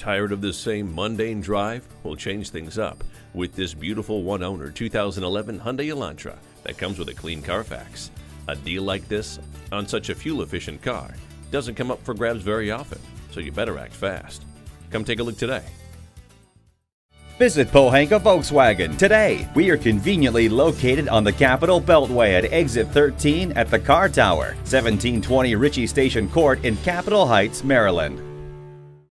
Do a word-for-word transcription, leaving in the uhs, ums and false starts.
Tired of the same mundane drive? We'll change things up with this beautiful one-owner two thousand eleven Hyundai Elantra that comes with a clean CARFAX. A deal like this on such a fuel-efficient car doesn't come up for grabs very often, so you better act fast. Come take a look today. Visit Pohanka-Volkswagen today. We are conveniently located on the Capitol Beltway at Exit thirteen at the Car Tower, seventeen twenty Ritchie Station Court in Capitol Heights, Maryland.